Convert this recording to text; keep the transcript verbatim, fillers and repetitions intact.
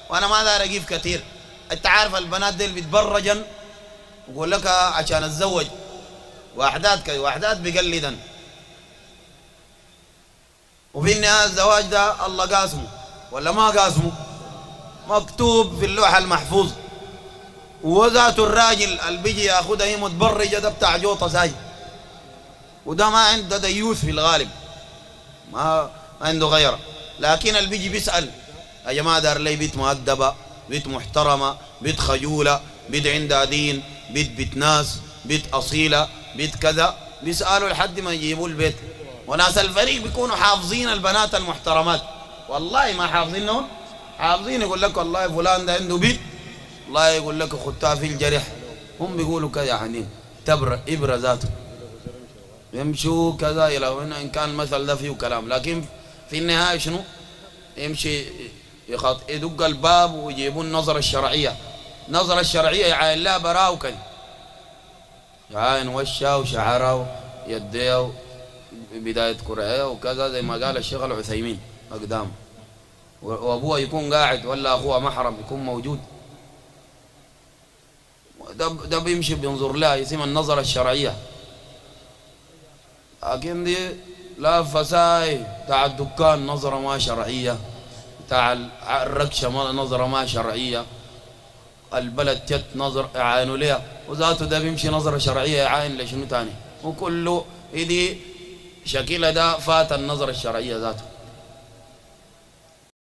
وانا ما داير اجيب كثير. انت عارف البنات ديل بيتبرجن ويقول لك عشان اتزوج، واحدات كذا واحدات بيقلدن، وفي النهايه الزواج ده الله قاسمه ولا ما قاسمه؟ مكتوب في اللوح المحفوظ. وذات الراجل اللي بيجي ياخدها هي متبرجه ده بتاع جوطه ساي، وده ما عنده ديوث في الغالب، ما ما عنده غيره. لكن اللي بيجي بيسال يا جماعه دار لي بيت مؤدبه، بيت محترمه، بيت خجوله، بيت عندها دين، بيت بيت ناس، بيت اصيله، بيت كذا، بيسالوا لحد ما يجيبوا البيت. وناس الفريق بيكونوا حافظين البنات المحترمات، والله ما حافظينهم، حافظين. يقول لك والله فلان ده عنده بيت، الله يقول لك خدتها في الجرح. هم بيقولوا كذا يعني تبر ابره ذاته، يمشوا كذا الى هنا ان كان المثل ده فيه كلام، لكن في النهايه شنو؟ يمشي يخط يدق الباب ويجيبون النظره الشرعيه. النظره الشرعيه يعاين لها براء وكذا، يعاين وشها وشعرها ويديها بدايه كرعيه وكذا، زي ما قال الشيخ العثيمين اقدام. وابوها يكون قاعد ولا اخوها محرم يكون موجود. ده ده بيمشي بينظر لها، يسمى النظره الشرعيه. لكن دي لا فساي بتاع الدكان نظره ما شرعيه، بتاع الركشه نظره ما شرعيه، البلد جت نظر يعاينوا لها، وذاته ده بيمشي نظره شرعيه يعاين لشنو تاني؟ وكله يدي شكله ده فات النظره الشرعيه ذاته.